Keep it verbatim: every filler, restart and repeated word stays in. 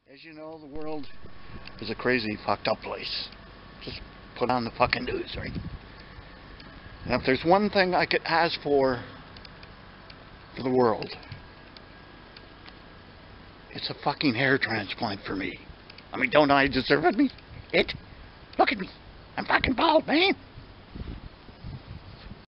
As you know, the world is a crazy, fucked up place. Just put on the fucking news, right? And if there's one thing I could ask for for the world, it's a fucking hair transplant for me. I mean, don't I deserve it? Me? It? Look at me. I'm fucking bald, man.